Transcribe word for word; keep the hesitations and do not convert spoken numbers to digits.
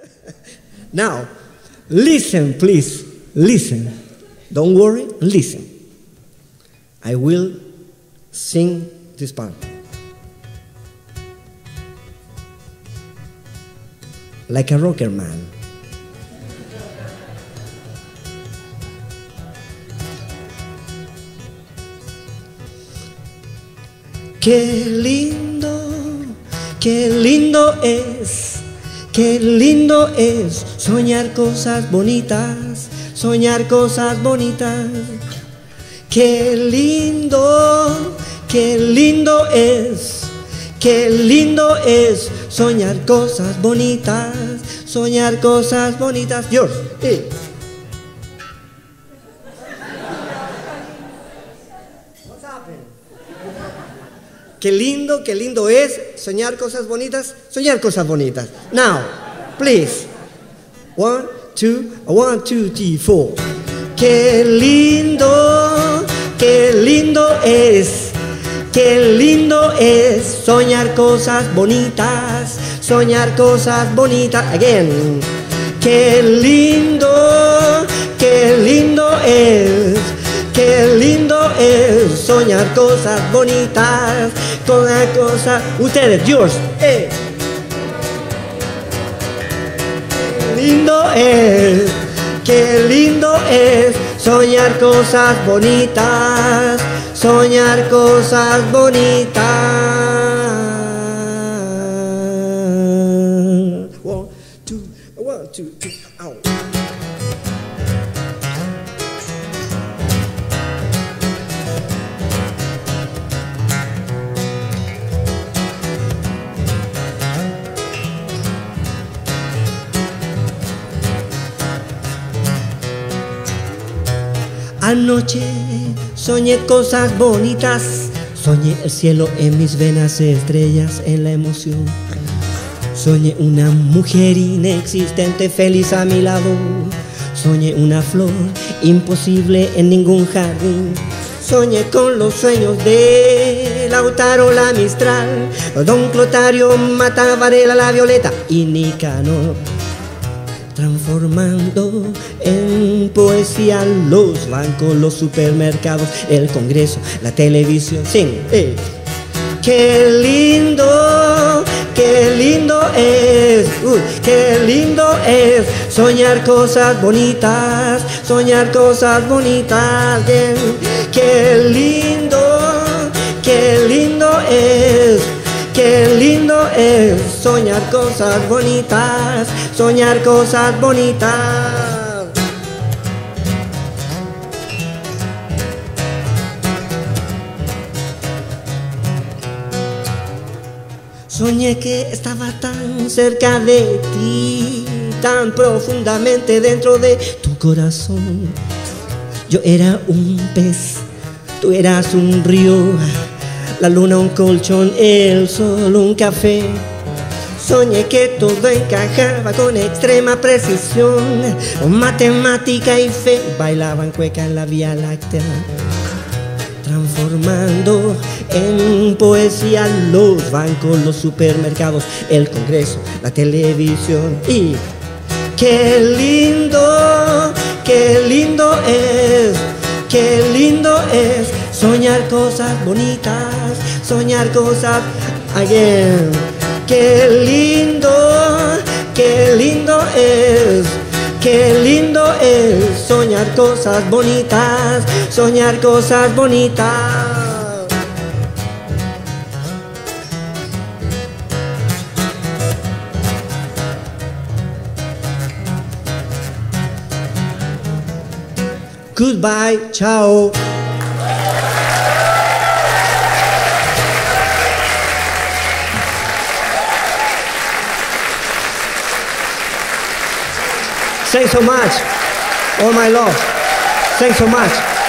Now, listen, please. Listen. Don't worry, listen. I will sing this part. Like a rocker man. Qué lindo, qué lindo es, qué lindo es soñar cosas bonitas, soñar cosas bonitas. Qué lindo, qué lindo es, qué lindo es soñar cosas bonitas, soñar cosas bonitas. Yours. Hey. Qué lindo, qué lindo es soñar cosas bonitas, soñar cosas bonitas. Now, please. One, two, one, two, three, four. Qué lindo, qué lindo es, qué lindo es soñar cosas bonitas, soñar cosas bonitas. Again. Qué lindo, qué lindo es, qué lindo es soñar cosas bonitas, toda cosa. Ustedes, yours. Eh. Qué lindo es, qué lindo es soñar cosas bonitas, soñar cosas bonitas. One, two, one, two, two, out. Anoche soñé cosas bonitas, soñé el cielo en mis venas, estrellas en la emoción. Soñé una mujer inexistente feliz a mi lado, soñé una flor imposible en ningún jardín. Soñé con los sueños de Lautaro la Mistral, Don Clotario, Mata Varela, la Violeta y Nicanor, transformando en poesía los bancos, los supermercados, el Congreso, la televisión. Sing, eh. Qué lindo, qué lindo es, uh, qué lindo es soñar cosas bonitas, soñar cosas bonitas. Bien. Qué lindo, qué lindo es, qué lindo es soñar cosas bonitas, soñar cosas bonitas. Soñé que estaba tan cerca de ti, tan profundamente dentro de tu corazón. Yo era un pez, tú eras un río, la luna un colchón, el sol un café. Soñé que todo encajaba con extrema precisión, matemática y fe bailaban cueca en la Vía Láctea, transformando en poesía los bancos, los supermercados, el Congreso, la televisión. Y qué lindo, qué lindo es, qué lindo es soñar cosas bonitas, soñar cosas. Again. Qué lindo, qué lindo es, qué lindo es soñar cosas bonitas, soñar cosas bonitas. Goodbye, chao. Thanks so much. All my love. Thanks so much.